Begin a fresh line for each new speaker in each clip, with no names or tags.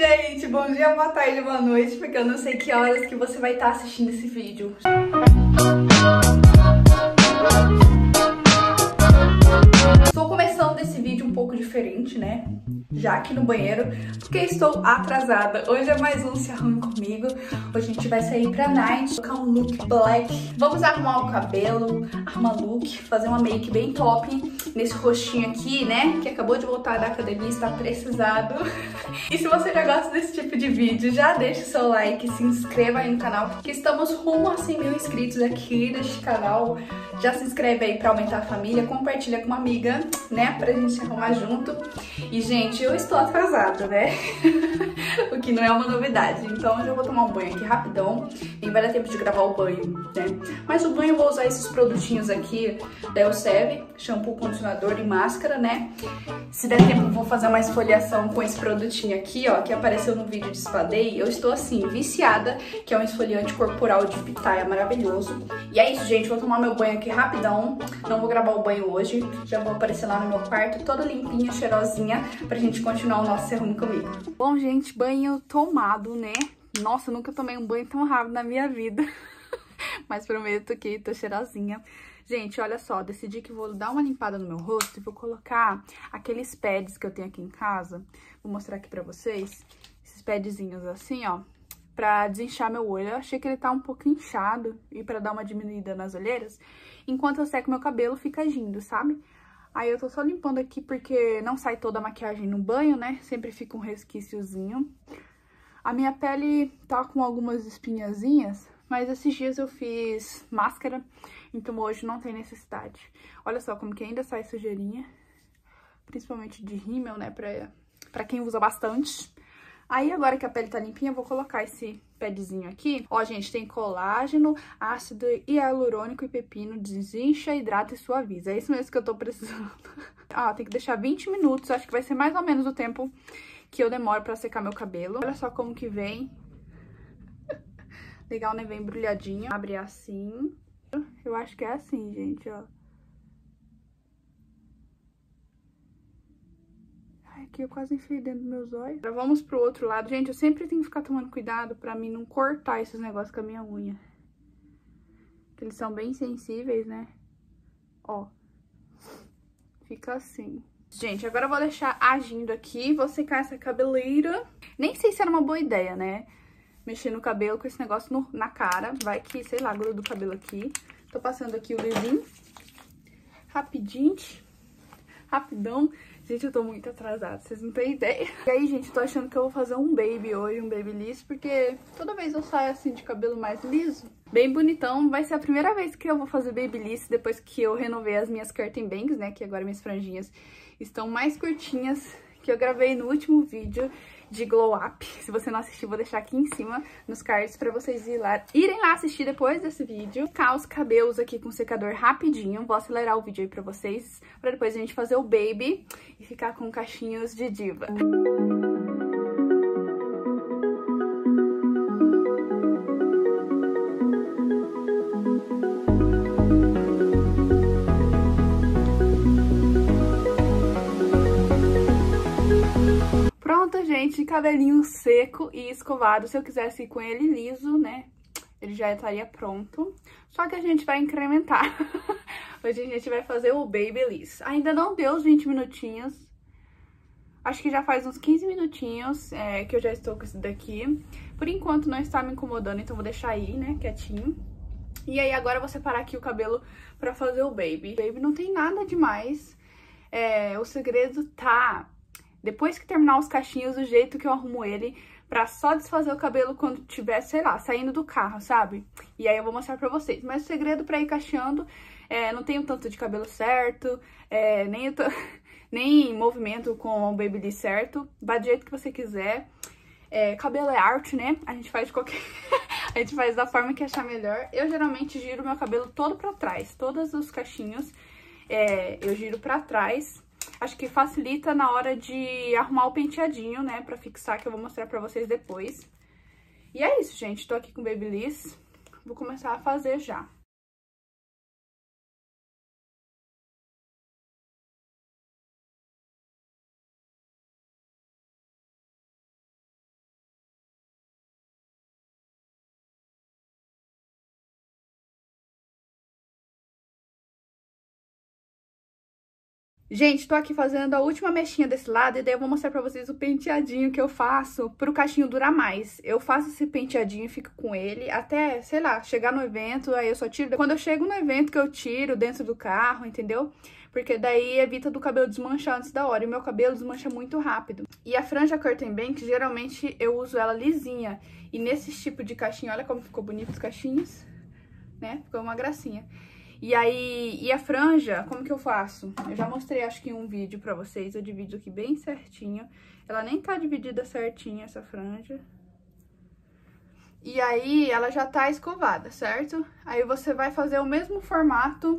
gente, bom dia, boa tarde, boa noite, porque eu não sei que horas que você vai estar assistindo esse vídeo. Estou começando esse vídeo um pouco diferente, né? Já aqui no banheiro, porque estou atrasada. Hoje é mais um Se Arrume Comigo. Hoje a gente vai sair pra night, colocar um look black. Vamos arrumar o cabelo, arrumar look, fazer uma make bem top nesse rostinho aqui, né? Que acabou de voltar da academia, está precisado. E se você já gosta desse tipo de vídeo, já deixa o seu like, se inscreva aí no canal, porque estamos rumo a 100 mil inscritos aqui neste canal. Já se inscreve aí pra aumentar a família, compartilha com uma amiga, né? Pra gente se arrumar junto. E, gente, eu estou atrasada, né? O que não é uma novidade. Então, eu já vou tomar um banho aqui rapidão. Nem vai dar tempo de gravar o banho, né? Mas o banho eu vou usar esses produtinhos aqui da Elseve, shampoo, condicionador e máscara, né? Se der tempo, eu vou fazer uma esfoliação com esse produtinho aqui, ó, que apareceu no vídeo de Spa Day. Eu estou, assim, viciada, que é um esfoliante corporal de pitaia maravilhoso. E é isso, gente. Vou tomar meu banho aqui rapidão. Não vou gravar o banho hoje. Já vou aparecer lá no meu quarto, toda limpinha, cheirosinha, pra gente continuar o nosso Se Arrume Comigo. Bom, gente, banho tomado, né? Nossa, eu nunca tomei um banho tão rápido na minha vida. Mas prometo que tô cheirosinha. Gente, olha só, decidi que vou dar uma limpada no meu rosto e vou colocar aqueles pads que eu tenho aqui em casa. Vou mostrar aqui pra vocês. Esses padzinhos assim, ó, pra desinchar meu olho. Eu achei que ele tá um pouco inchado e pra dar uma diminuída nas olheiras. Enquanto eu seco meu cabelo, fica agindo, sabe? Aí eu tô só limpando aqui porque não sai toda a maquiagem no banho, né? Sempre fica um resquíciozinho. A minha pele tá com algumas espinhazinhas, mas esses dias eu fiz máscara, então hoje não tem necessidade. Olha só como que ainda sai sujeirinha, principalmente de rímel, né, pra quem usa bastante. Aí agora que a pele tá limpinha, eu vou colocar esse padzinho aqui. Ó, gente, tem colágeno, ácido hialurônico e pepino, desincha, hidrata e suaviza. É isso mesmo que eu tô precisando. Ah, tem que deixar 20 minutos, acho que vai ser mais ou menos o tempo que eu demoro pra secar meu cabelo. Olha só como que vem. Legal, né? Vem embrulhadinho. Abre assim. Eu acho que é assim, gente, ó. Ai, aqui eu quase enfiei dentro dos meus olhos. Agora vamos pro outro lado. Gente, eu sempre tenho que ficar tomando cuidado pra mim não cortar esses negócios com a minha unha. Porque eles são bem sensíveis, né? Ó. Fica assim. Gente, agora eu vou deixar agindo aqui. Vou secar essa cabeleira. Nem sei se era uma boa ideia, né? Mexer no cabelo com esse negócio na cara. Vai que, sei lá, gruda o cabelo aqui. Tô passando aqui o lisinho. Rapidinho. Rapidão. Gente, eu tô muito atrasada, vocês não têm ideia. E aí, gente, tô achando que eu vou fazer um baby hoje, um babyliss, porque toda vez eu saio assim de cabelo mais liso, bem bonitão. Vai ser a primeira vez que eu vou fazer babyliss depois que eu renovei as minhas curtain bangs, né? Que agora minhas franjinhas estão mais curtinhas, que eu gravei no último vídeo de Glow Up. Se você não assistiu, vou deixar aqui em cima nos cards pra vocês irem lá assistir depois desse vídeo. Secar os cabelos aqui com secador rapidinho. Vou acelerar o vídeo aí pra vocês, pra depois a gente fazer o baby e ficar com cachinhos de diva. Pronto, gente, cabelinho seco e escovado. Se eu quisesse ir com ele liso, né, ele já estaria pronto. Só que a gente vai incrementar. Hoje a gente vai fazer o babyliss. Ainda não deu os 20 minutinhos. Acho que já faz uns 15 minutinhos que eu já estou com esse daqui. Por enquanto não está me incomodando, então vou deixar aí, né, quietinho. E aí agora eu vou separar aqui o cabelo pra fazer o baby. O baby não tem nada demais. O segredo tá... Depois que terminar os cachinhos, o jeito que eu arrumo ele pra só desfazer o cabelo quando tiver, sei lá, saindo do carro, sabe? E aí eu vou mostrar pra vocês. Mas o segredo pra ir cacheando, não tenho tanto de cabelo certo, nem movimento com o babyliss certo. Vai do jeito que você quiser. Cabelo é arte, né? A gente faz de qualquer... A gente faz da forma que achar melhor. Eu geralmente giro meu cabelo todo pra trás. Todos os cachinhos eu giro pra trás. Acho que facilita na hora de arrumar o penteadinho, né? Pra fixar, que eu vou mostrar pra vocês depois. E é isso, gente. Tô aqui com o babyliss. Vou começar a fazer já. Gente, tô aqui fazendo a última mexinha desse lado e daí eu vou mostrar pra vocês o penteadinho que eu faço pro cachinho durar mais. Eu faço esse penteadinho e fico com ele até, sei lá, chegar no evento, aí eu só tiro. Quando eu chego no evento que eu tiro dentro do carro, entendeu? Porque daí evita do cabelo desmanchar antes da hora. E o meu cabelo desmancha muito rápido. E a franja Curtain Bank, geralmente eu uso ela lisinha. E nesse tipo de cachinho, olha como ficou bonito os cachinhos, né? Ficou uma gracinha. E aí, e a franja, como que eu faço? Eu já mostrei, acho que em um vídeo pra vocês, eu divido aqui bem certinho. Ela nem tá dividida certinho, essa franja. E aí, ela já tá escovada, certo? Aí você vai fazer o mesmo formato,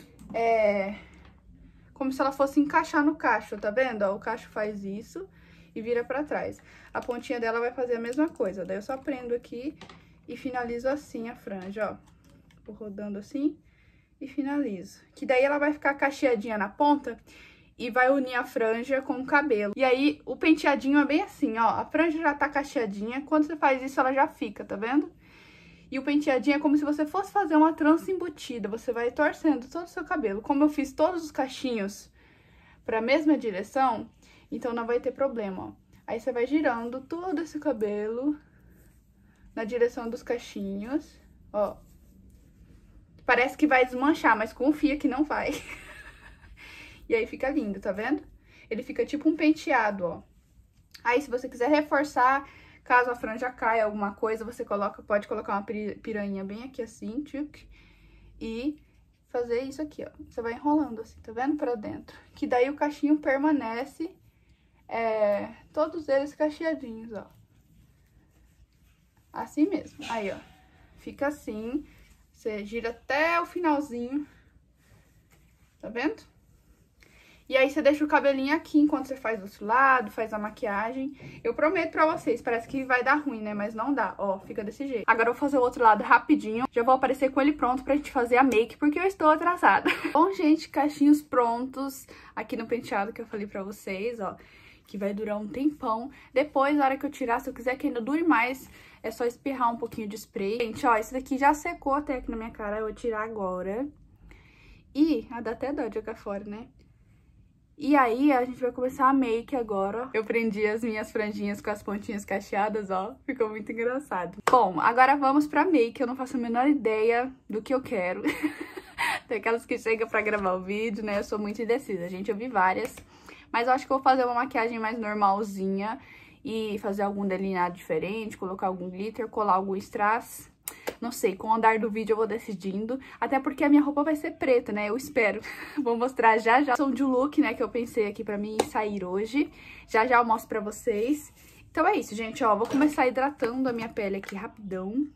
como se ela fosse encaixar no cacho, tá vendo? Ó, o cacho faz isso e vira pra trás. A pontinha dela vai fazer a mesma coisa. Daí eu só prendo aqui e finalizo assim a franja, ó. Vou rodando assim e finalizo. Que daí ela vai ficar cacheadinha na ponta e vai unir a franja com o cabelo. E aí, o penteadinho é bem assim, ó. A franja já tá cacheadinha. Quando você faz isso, ela já fica, tá vendo? E o penteadinho é como se você fosse fazer uma trança embutida. Você vai torcendo todo o seu cabelo. Como eu fiz todos os cachinhos pra mesma direção, então não vai ter problema, ó. Aí você vai girando todo esse cabelo na direção dos cachinhos, ó. Parece que vai desmanchar, mas confia que não vai. E aí fica lindo, tá vendo? Ele fica tipo um penteado, ó. Aí se você quiser reforçar, caso a franja caia alguma coisa, você pode colocar uma piranha bem aqui assim, tchuc, e fazer isso aqui, ó. Você vai enrolando assim, tá vendo? Pra dentro. Que daí o cachinho permanece, todos eles cacheadinhos, ó. Assim mesmo. Aí, ó. Fica assim. Você gira até o finalzinho. Tá vendo? E aí você deixa o cabelinho aqui enquanto você faz do outro lado, faz a maquiagem. Eu prometo pra vocês, parece que vai dar ruim, né? Mas não dá, ó, fica desse jeito. Agora eu vou fazer o outro lado rapidinho. Já vou aparecer com ele pronto pra gente fazer a make, porque eu estou atrasada. Bom, gente, cachinhos prontos aqui no penteado que eu falei pra vocês, ó. Que vai durar um tempão. Depois, na hora que eu tirar, se eu quiser que ainda dure mais, é só espirrar um pouquinho de spray. Gente, ó, esse daqui já secou até aqui na minha cara, eu vou tirar agora. E, dá até dó de jogar fora, né? E aí, a gente vai começar a make agora. Eu prendi as minhas franjinhas com as pontinhas cacheadas, ó. Ficou muito engraçado. Bom, agora vamos pra make. Eu não faço a menor ideia do que eu quero. Tem aquelas que chegam pra gravar o vídeo, né? Eu sou muito indecisa, gente. Eu vi várias. Mas eu acho que eu vou fazer uma maquiagem mais normalzinha e fazer algum delineado diferente, colocar algum glitter, colar algum strass. Não sei, com o andar do vídeo eu vou decidindo. Até porque a minha roupa vai ser preta, né? Eu espero. Vou mostrar já já. São de look, né? Que eu pensei aqui pra mim sair hoje. Já já eu mostro pra vocês. Então é isso, gente, ó. Vou começar hidratando a minha pele aqui rapidão.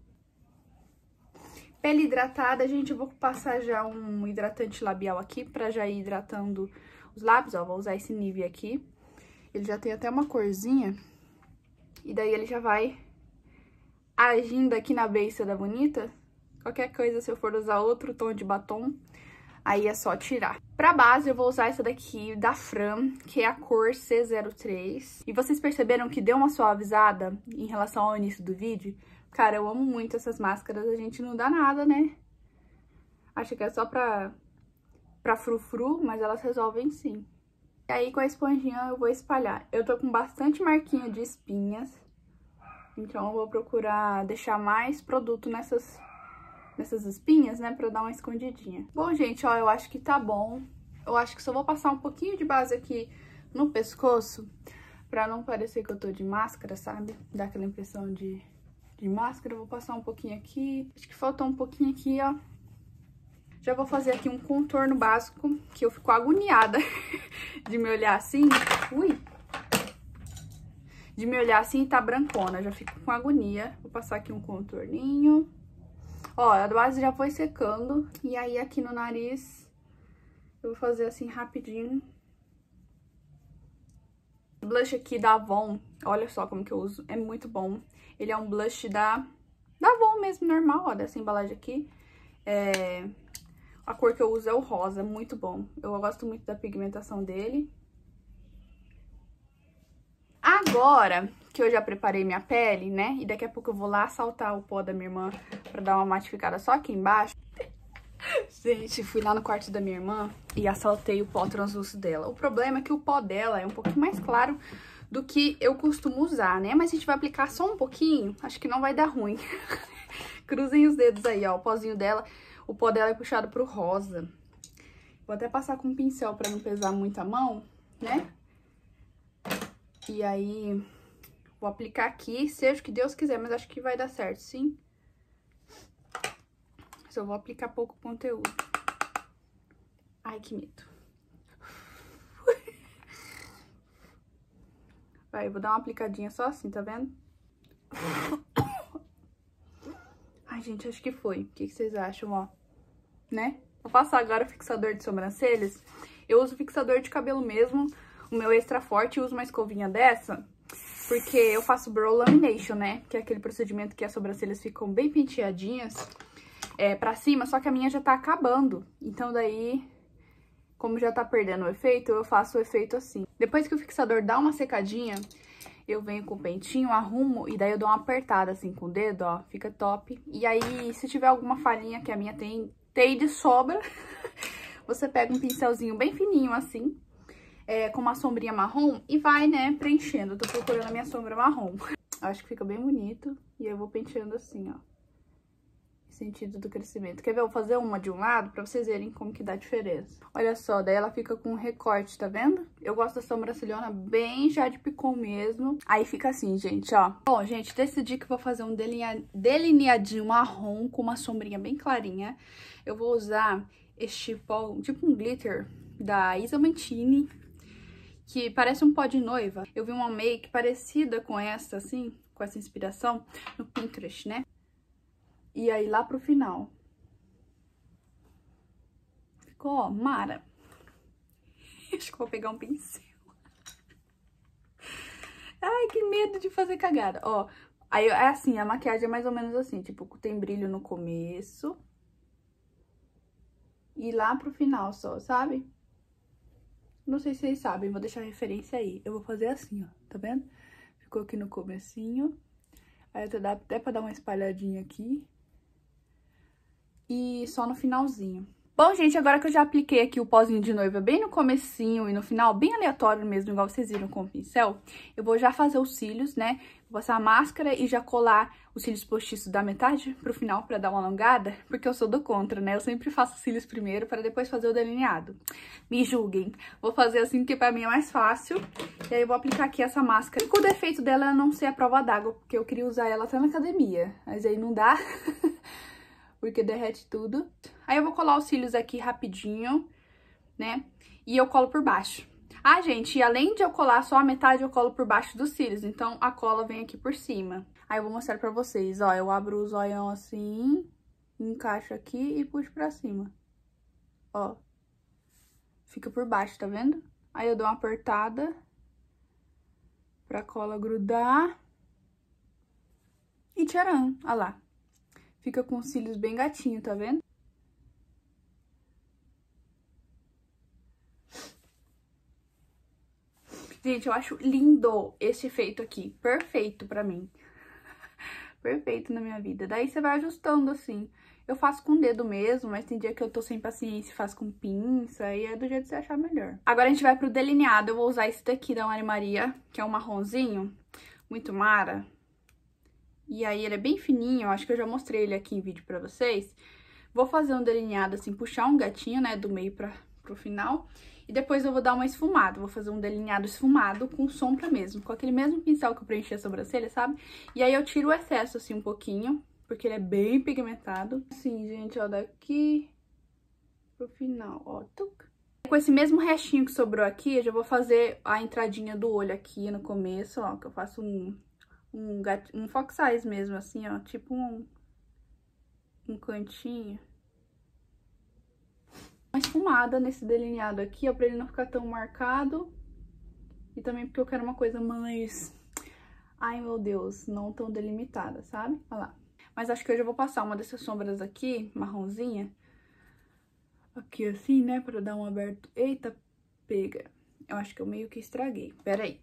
Pele hidratada, gente, eu vou passar já um hidratante labial aqui pra já ir hidratando os lábios, ó. Vou usar esse Nivea aqui. Ele já tem até uma corzinha. E daí ele já vai agindo aqui na beiça da bonita. Qualquer coisa, se eu for usar outro tom de batom, aí é só tirar. Pra base, eu vou usar essa daqui da Fram, que é a cor C03. E vocês perceberam que deu uma suavizada em relação ao início do vídeo? Cara, eu amo muito essas máscaras, a gente não dá nada, né? Acho que é só pra frufru, mas elas resolvem sim. E aí, com a esponjinha, eu vou espalhar. Eu tô com bastante marquinha de espinhas, então eu vou procurar deixar mais produto nessas espinhas, né, pra dar uma escondidinha. Bom, gente, ó, eu acho que tá bom. Eu acho que só vou passar um pouquinho de base aqui no pescoço, pra não parecer que eu tô de máscara, sabe? Dá aquela impressão de máscara. Eu vou passar um pouquinho aqui. Acho que faltou um pouquinho aqui, ó. Já vou fazer aqui um contorno básico, que eu fico agoniada de me olhar assim. Ui! De me olhar assim e tá brancona, já fico com agonia. Vou passar aqui um contorninho. Ó, a base já foi secando. E aí, aqui no nariz, eu vou fazer assim rapidinho. O blush aqui da Avon, olha só como que eu uso, é muito bom. Ele é um blush da Avon mesmo, normal, ó, dessa embalagem aqui. A cor que eu uso é o rosa, muito bom. Eu gosto muito da pigmentação dele. Agora que eu já preparei minha pele, né? E daqui a pouco eu vou lá saltar o pó da minha irmã pra dar uma matificada só aqui embaixo. Gente, fui lá no quarto da minha irmã e assaltei o pó translúcido dela. O problema é que o pó dela é um pouquinho mais claro do que eu costumo usar, né? Mas a gente vai aplicar só um pouquinho, acho que não vai dar ruim. Cruzem os dedos aí, ó, o pozinho dela. O pó dela é puxado pro rosa. Vou até passar com um pincel pra não pesar muito a mão, né? E aí, vou aplicar aqui, seja o que Deus quiser, mas acho que vai dar certo, sim. Só vou aplicar pouco conteúdo. Ai, que medo. Vai, eu vou dar uma aplicadinha só assim, tá vendo? Ai, gente, acho que foi. O que vocês acham, ó? Né? Vou passar agora o fixador de sobrancelhas. Eu uso fixador de cabelo mesmo, o meu extra forte, e uso uma escovinha dessa, porque eu faço brow lamination, né? Que é aquele procedimento que as sobrancelhas ficam bem penteadinhas pra cima, só que a minha já tá acabando. Então daí, como já tá perdendo o efeito, eu faço o efeito assim. Depois que o fixador dá uma secadinha, eu venho com o pentinho, arrumo e daí eu dou uma apertada assim com o dedo, ó, fica top. E aí, se tiver alguma falhinha, que a minha tem de sobra, você pega um pincelzinho bem fininho assim, com uma sombrinha marrom e vai, né, preenchendo. Eu tô procurando a minha sombra marrom. Acho que fica bem bonito e eu vou penteando assim, ó. Sentido do crescimento. Quer ver? Eu vou fazer uma de um lado pra vocês verem como que dá diferença. Olha só, daí ela fica com um recorte, tá vendo? Eu gosto da sobrancelhona bem já de picô mesmo. Aí fica assim, gente, ó. Bom, gente, decidi que vou fazer um delineadinho marrom com uma sombrinha bem clarinha. Eu vou usar este pó, tipo um glitter da Isa Mantini, que parece um pó de noiva. Eu vi uma make parecida com essa, assim, com essa inspiração, no Pinterest, né? E aí, lá pro final. Ficou, ó, mara. Acho que vou pegar um pincel. Ai, que medo de fazer cagada. Ó, aí é assim, a maquiagem é mais ou menos assim. Tipo, tem brilho no começo. E lá pro final só, sabe? Não sei se vocês sabem, vou deixar a referência aí. Eu vou fazer assim, ó, tá vendo? Ficou aqui no comecinho. Aí até pra dar uma espalhadinha aqui. E só no finalzinho. Bom, gente, agora que eu já apliquei aqui o pozinho de noiva bem no comecinho e no final, bem aleatório mesmo, igual vocês viram com o pincel, eu vou já fazer os cílios, né? Vou passar a máscara e já colar os cílios postiços da metade pro final pra dar uma alongada, porque eu sou do contra, né? Eu sempre faço os cílios primeiro para depois fazer o delineado. Me julguem. Vou fazer assim porque pra mim é mais fácil. E aí eu vou aplicar aqui essa máscara. E com o defeito dela é não ser a prova d'água, porque eu queria usar ela até na academia, mas aí não dá. Porque derrete tudo. Aí eu vou colar os cílios aqui rapidinho, né? E eu colo por baixo. Ah, gente, e além de eu colar só a metade, eu colo por baixo dos cílios. Então, a cola vem aqui por cima. Aí eu vou mostrar pra vocês, ó. Eu abro o zoião assim, encaixo aqui e puxo pra cima. Ó. Fica por baixo, tá vendo? Aí eu dou uma apertada pra cola grudar. E tcharam, ó lá. Fica com os cílios bem gatinho, tá vendo? Gente, eu acho lindo esse efeito aqui. Perfeito pra mim. Perfeito na minha vida. Daí você vai ajustando assim. Eu faço com o dedo mesmo, mas tem dia que eu tô sem paciência e faço com pinça. E é do jeito que você achar melhor. Agora a gente vai pro delineado. Eu vou usar esse daqui da Maria Maria, que é um marronzinho. Muito mara. E aí ele é bem fininho, eu acho que eu já mostrei ele aqui em vídeo pra vocês. Vou fazer um delineado assim, puxar um gatinho, né, do meio pro final. E depois eu vou dar uma esfumada, vou fazer um delineado esfumado com sombra mesmo. Com aquele mesmo pincel que eu preenchi a sobrancelha, sabe? E aí eu tiro o excesso assim um pouquinho, porque ele é bem pigmentado. Assim, gente, ó, daqui pro final, ó, tuc. Com esse mesmo restinho que sobrou aqui, eu já vou fazer a entradinha do olho aqui no começo, ó, que eu faço um fox eyes mesmo, assim, ó, tipo um cantinho. Uma esfumada nesse delineado aqui, ó, pra ele não ficar tão marcado. E também porque eu quero uma coisa mais... Ai, meu Deus, não tão delimitada, sabe? Olha lá. Mas acho que hoje eu vou passar uma dessas sombras aqui, marronzinha. Aqui assim, né, pra dar um aberto... Eita, pega. Eu acho que eu meio que estraguei. Pera aí.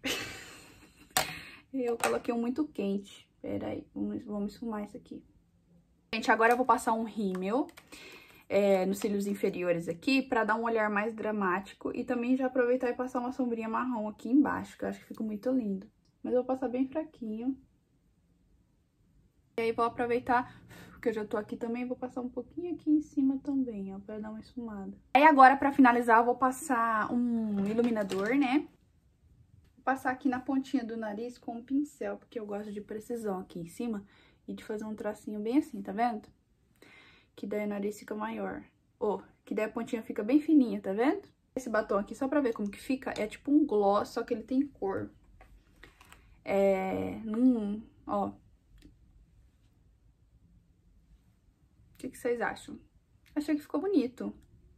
Eu coloquei um muito quente. Pera aí, vamos esfumar isso aqui. Gente, agora eu vou passar um rímel. nos cílios inferiores aqui, pra dar um olhar mais dramático. E também já aproveitar e passar uma sombrinha marrom aqui embaixo, que eu acho que fica muito lindo. Mas eu vou passar bem fraquinho. E aí vou aproveitar, que eu já tô aqui também, vou passar um pouquinho aqui em cima também, ó, pra dar uma esfumada. Aí agora, pra finalizar, eu vou passar um iluminador, né? Vou passar aqui na pontinha do nariz com um pincel, porque eu gosto de precisão aqui em cima e de fazer um tracinho bem assim, tá vendo? Que daí o nariz fica maior. Que daí a pontinha fica bem fininha, tá vendo? Esse batom aqui, só pra ver como que fica, é tipo um gloss, só que ele tem cor. Ó. O que vocês acham? Achei que ficou bonito.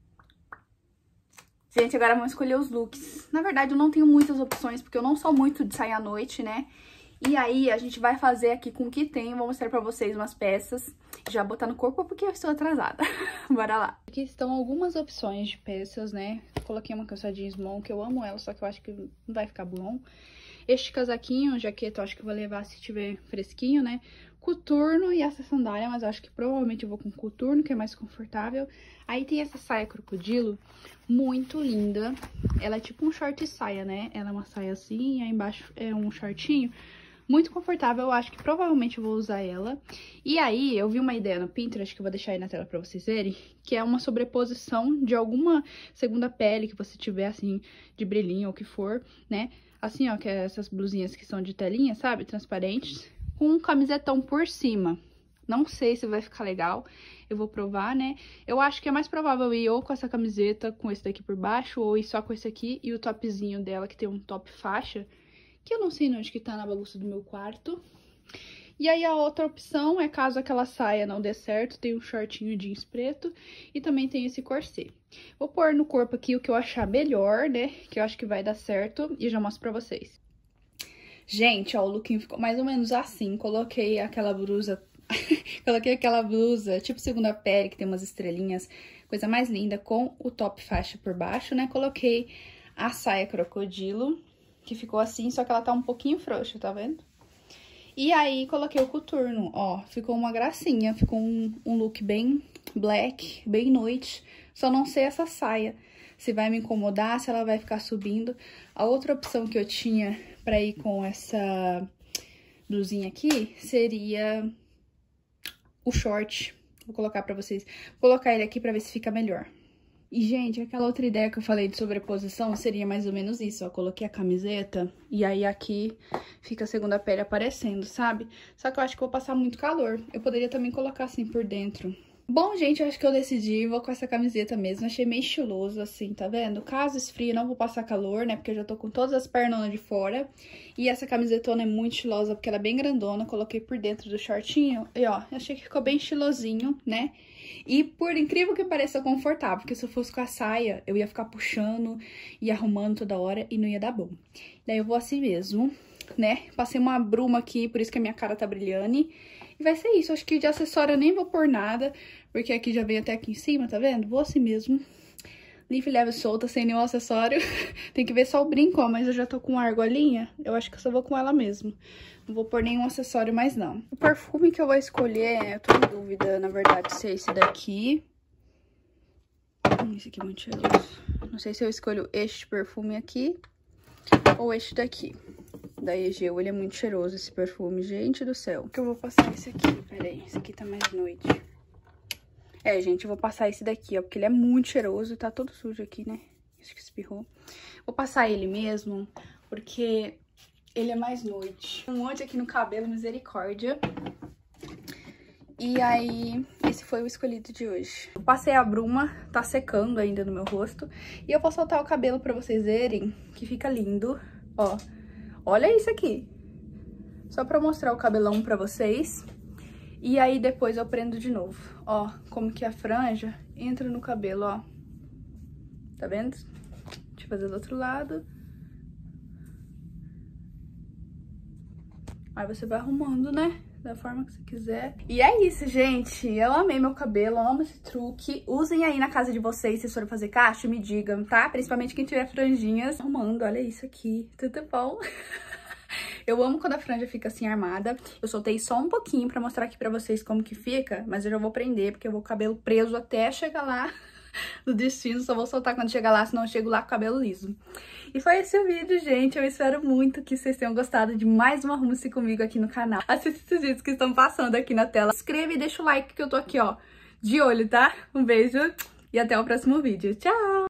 Gente, agora vamos escolher os looks. Na verdade, eu não tenho muitas opções, porque eu não sou muito de sair à noite, né? E aí, a gente vai fazer aqui com o que tem. Vou mostrar pra vocês umas peças. Já botar no corpo, porque eu estou atrasada. Bora lá. Aqui estão algumas opções de peças, né? Coloquei uma calçadinha small, que eu amo ela, só que eu acho que não vai ficar bom. Este casaquinho, jaqueta, eu acho que eu vou levar se tiver fresquinho, né? Coturno e essa sandália, mas eu acho que provavelmente eu vou com coturno, que é mais confortável. Aí tem essa saia crocodilo, muito linda. Ela é tipo um short saia, né? Ela é uma saia assim, aí embaixo é um shortinho. Muito confortável, eu acho que provavelmente eu vou usar ela. E aí, eu vi uma ideia no Pinterest, que eu vou deixar aí na tela pra vocês verem, que é uma sobreposição de alguma segunda pele que você tiver, assim, de brilhinho ou o que for, né? Assim, ó, que é essas blusinhas que são de telinha, sabe? Transparentes, com um camisetão por cima. Não sei se vai ficar legal, eu vou provar, né? Eu acho que é mais provável ir ou com essa camiseta, com esse daqui por baixo, ou ir só com esse aqui e o topzinho dela, que tem um top faixa, que eu não sei onde que tá na bagunça do meu quarto. E aí a outra opção é, caso aquela saia não dê certo, tem um shortinho jeans preto e também tem esse corset. Vou pôr no corpo aqui o que eu achar melhor, né, que eu acho que vai dar certo e já mostro pra vocês. Gente, ó, o lookinho ficou mais ou menos assim. Coloquei aquela blusa, tipo segunda pele, que tem umas estrelinhas, coisa mais linda, com o top faixa por baixo, né. Coloquei a saia crocodilo, que ficou assim, só que ela tá um pouquinho frouxa, tá vendo? E aí, coloquei o coturno, ó, ficou uma gracinha, ficou um look bem black, bem noite, só não sei essa saia, se vai me incomodar, se ela vai ficar subindo. A outra opção que eu tinha pra ir com essa blusinha aqui seria o short. Vou colocar pra vocês, vou colocar ele aqui pra ver se fica melhor. E, gente, aquela outra ideia que eu falei de sobreposição seria mais ou menos isso, ó. Coloquei a camiseta e aí aqui fica a segunda pele aparecendo, sabe? Só que eu acho que eu vou passar muito calor. Eu poderia também colocar assim por dentro. Bom, gente, eu acho que eu decidi, vou com essa camiseta mesmo. Achei meio estiloso, assim, tá vendo? Caso esfrie, não vou passar calor, né? Porque eu já tô com todas as pernonas de fora. E essa camisetona é muito estilosa, porque ela é bem grandona. Coloquei por dentro do shortinho. E, ó, achei que ficou bem estilosinho, né? E por incrível que pareça, confortável, porque se eu fosse com a saia, eu ia ficar puxando e arrumando toda hora e não ia dar bom. Daí eu vou assim mesmo, né? Passei uma bruma aqui, por isso que a minha cara tá brilhando. E vai ser isso, acho que de acessório eu nem vou pôr nada, porque aqui já vem até aqui em cima, tá vendo? Vou assim mesmo, livre, leve, solta, sem nenhum acessório. Tem que ver só o brinco, ó, mas eu já tô com a argolinha, eu acho que eu só vou com ela mesmo. Não vou pôr nenhum acessório mais, não. O perfume que eu vou escolher, eu tô em dúvida, na verdade, se é esse daqui. Esse aqui é muito cheiroso. Não sei se eu escolho este perfume aqui ou este daqui. Da Egeu, ele é muito cheiroso, esse perfume, gente do céu. Que eu vou passar esse aqui, peraí, esse aqui tá mais noite. É, gente, eu vou passar esse daqui, ó, porque ele é muito cheiroso, tá todo sujo aqui, né? Acho que espirrou. Vou passar ele mesmo, porque ele é mais noite. Um monte aqui no cabelo, misericórdia. E aí, esse foi o escolhido de hoje. Eu passei a bruma, tá secando ainda no meu rosto. E eu vou soltar o cabelo pra vocês verem, que fica lindo, ó. Olha isso aqui. Só pra mostrar o cabelão pra vocês. E aí depois eu prendo de novo. Ó, como que a franja entra no cabelo, ó. Tá vendo? Deixa eu fazer do outro lado. Aí você vai arrumando, né? Da forma que você quiser. E é isso, gente. Eu amei meu cabelo, amo esse truque. Usem aí na casa de vocês, se forem fazer cacho, me digam, tá? Principalmente quem tiver franjinhas. Arrumando, olha isso aqui. Tudo bom? Eu amo quando a franja fica assim armada. Eu soltei só um pouquinho pra mostrar aqui pra vocês como que fica, mas eu já vou prender, porque eu vou com o cabelo preso até chegar lá no destino. Só vou soltar quando chegar lá, senão eu chego lá com o cabelo liso. E foi esse o vídeo, gente. Eu espero muito que vocês tenham gostado de mais uma Arrume-se Comigo aqui no canal. Assista esses vídeos que estão passando aqui na tela. Se inscreva e deixa o like que eu tô aqui, ó, de olho, tá? Um beijo e até o próximo vídeo. Tchau!